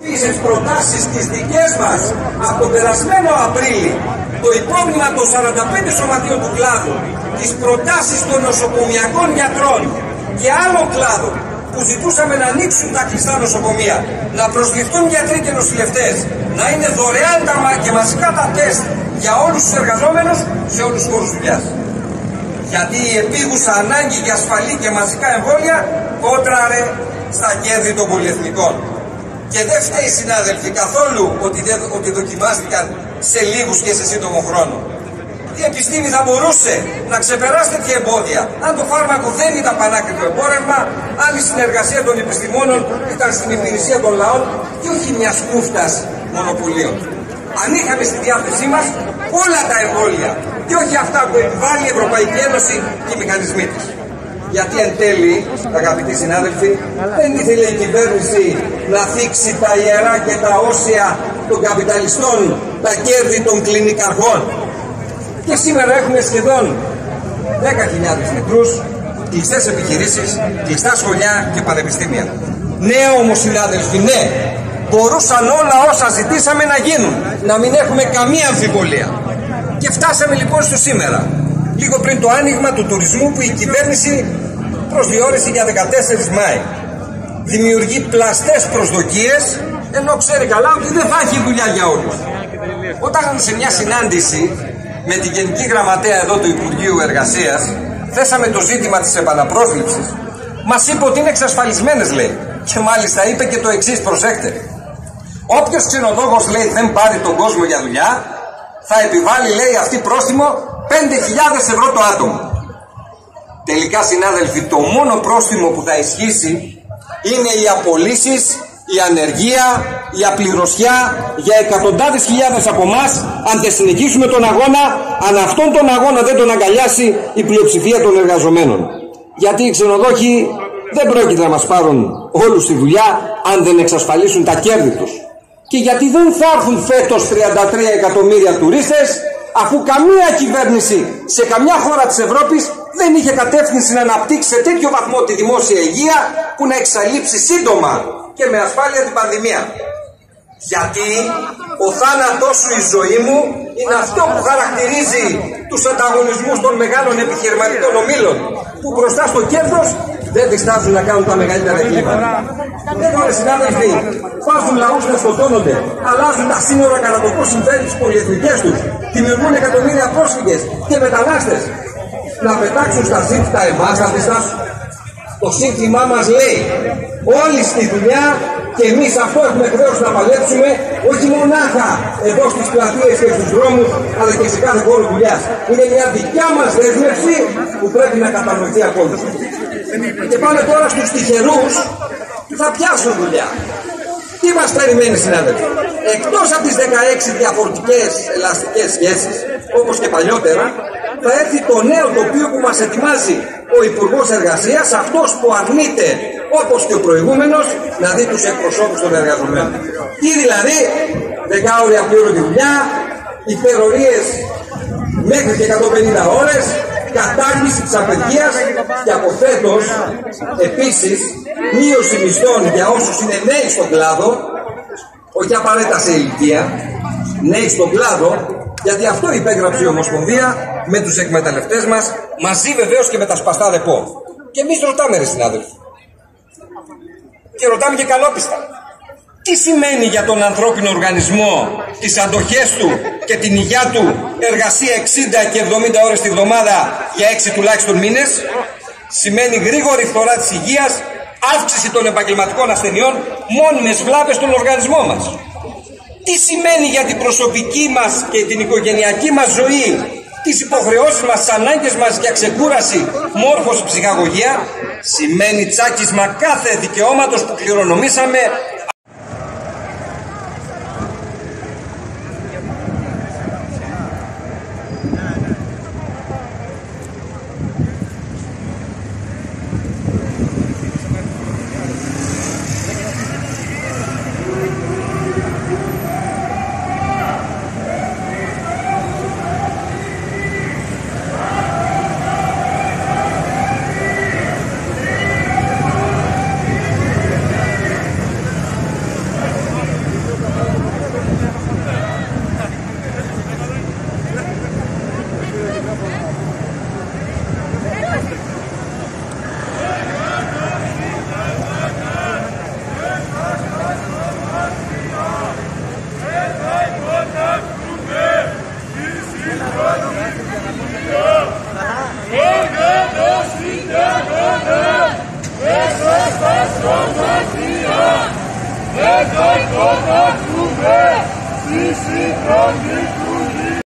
Τις προτάσεις τις δικές μας από τον περασμένο Απρίλη, το υπόμνημα των 45 σωματείων του κλάδου, τις προτάσεις των νοσοκομιακών γιατρών και άλλων κλάδων που ζητούσαμε να ανοίξουν τα κλειστά νοσοκομεία, να προσληφθούν γιατροί και νοσηλευτές, να είναι δωρεάν και μαζικά τα τεστ για όλους τους εργαζόμενους σε όλους τους χώρους δουλειάς. Γιατί η επίγουσα ανάγκη για ασφαλή και μαζικά εμβόλια κόντραρε στα κέρδη των πολυεθνικών. Και δεν φταίει, συνάδελφοι, καθόλου ότι δοκιμάστηκαν σε λίγους και σε σύντομο χρόνο. Η επιστήμη θα μπορούσε να ξεπεράσει τέτοια εμπόδια αν το φάρμακο δεν ήταν πανάκριβο εμπόρευμα, αν η συνεργασία των επιστημόνων ήταν στην υπηρεσία των λαών και όχι μιας κούφτας μονοπωλίων. Αν είχαμε στη διάθεσή μας όλα τα εμβόλια και όχι αυτά που επιβάλλει η Ευρωπαϊκή Ένωση και οι μηχανισμοί της. Γιατί εν τέλει, αγαπητοί συνάδελφοι, δεν ήθελε η κυβέρνηση να θίξει τα ιερά και τα όσια των καπιταλιστών, τα κέρδη των κλινικαρχών. Και σήμερα έχουμε σχεδόν 10.000 νεκρούς, κλειστές επιχειρήσεις, κλειστά σχολιά και πανεπιστήμια. Ναι όμως, συνάδελφοι, ναι, μπορούσαν όλα όσα ζητήσαμε να γίνουν, να μην έχουμε καμία αμφιβολία. Και φτάσαμε λοιπόν στο σήμερα, λίγο πριν το άνοιγμα του τουρισμού που η κυβέρνηση προσδιορίσε για 14 Μάη. Δημιουργεί πλαστές προσδοκίες, ενώ ξέρει καλά ότι δεν θα έχει δουλειά για όλους. Όταν σε μια συνάντηση με την Γενική Γραμματέα εδώ του Υπουργείου Εργασίας θέσαμε το ζήτημα της επαναπρόσληψης, μας είπε ότι είναι εξασφαλισμένες, λέει. Και μάλιστα είπε και το εξής, προσέξτε. Όποιος ξενοδόχος, λέει, δεν πάρει τον κόσμο για δουλειά, θα επιβάλλει, λέει, αυτή πρόστιμο 5.000 ευρώ το άτομο. Τελικά, συνάδελφοι, το μόνο πρόστιμο που θα ισχύσει είναι οι απολύσεις, η ανεργία, η απληρωσιά για εκατοντάδες χιλιάδες από εμάς, αν δεν συνεχίσουμε τον αγώνα, αν αυτόν τον αγώνα δεν τον αγκαλιάσει η πλειοψηφία των εργαζομένων. Γιατί οι ξενοδόχοι δεν πρόκειται να μας πάρουν όλους τη δουλειά αν δεν εξασφαλίσουν τα κέρδη τους. Και γιατί δεν θα έρθουν φέτος 33 εκατομμύρια τουρίστες, αφού καμία κυβέρνηση σε καμιά χώρα της Ευρώπης δεν είχε κατεύθυνση να αναπτύξει σε τέτοιο βαθμό τη δημόσια υγεία που να εξαλείψει σύντομα και με ασφάλεια την πανδημία. Γιατί ο θάνατός σου, η ζωή μου, είναι αυτό που χαρακτηρίζει τους ανταγωνισμούς των μεγάλων επιχειρηματικών ομίλων, που μπροστά στο κέρδος δεν διστάζουν να κάνουν τα μεγαλύτερα εγκλήματα. Εδώ, συνάδελφοι, βάζουν λαούς να σκοτώνονται, αλλάζουν τα σύνορα κατά το πώς συμφέρει τις πολυεθνικές τους, δημιουργούν εκατομμύρια πρόσφυγες και μετανάστες. Να πετάξουν στα σύνθητα εμάς, να διστάσουν. Το σύνθημά μας λέει: όλοι στη δουλειά και εμείς αυτό έχουμε χρέος να παλέψουμε, όχι μονάχα εδώ στις πλατείες και στους δρόμους, αλλά και σε κάθε χώρο δουλειάς. Είναι μια δικιά μας δέσμευση που πρέπει να κατανοηθεί από όλους. Και πάμε τώρα στους τυχερούς που θα πιάσουν δουλειά. Τι μας περιμένει, συνάδελφοι? Εκτός από τις 16 διαφορετικές ελαστικές σχέσεις, όπως και παλιότερα, θα έρθει το νέο τοπίο που μας ετοιμάζει ο Υπουργός Εργασίας, αυτός που αρνείται, όπως και ο προηγούμενος, να δει τους εκπροσώπους των εργαζομένων. Τι δηλαδή? 10 ώρες απλήρωτη δουλειά, υπερορίες μέχρι και 150 ώρες, κατάργηση της απεργίας και από φέτος επίσης μείωση μισθών για όσους είναι νέοι στον κλάδο, όχι απαραίτητα σε ηλικία, νέοι στον κλάδο, γιατί αυτό υπέγραψε η Ομοσπονδία με τους εκμεταλλευτές μας, μαζί βεβαίως και με τα σπαστά δεπό. Και εμείς ρωτάμε, ρε συνάδελφοι, και ρωτάμε και καλόπιστα, τι σημαίνει για τον ανθρώπινο οργανισμό, τις αντοχές του και την υγεία του εργασία 60 και 70 ώρες τη βδομάδα για 6 τουλάχιστον μήνες? Σημαίνει γρήγορη φθορά της υγείας, αύξηση των επαγγελματικών ασθενειών, μόνιμες βλάβες στον οργανισμό μας. Τι σημαίνει για την προσωπική μας και την οικογενειακή μας ζωή, τις υποχρεώσεις μας, τις ανάγκες μας για ξεκούραση, μόρφωση, ψυχαγωγία? Σημαίνει τσάκισμα κάθε δικαιώματος που κληρονομήσαμε. θα υποταχθούμε στη συντροφή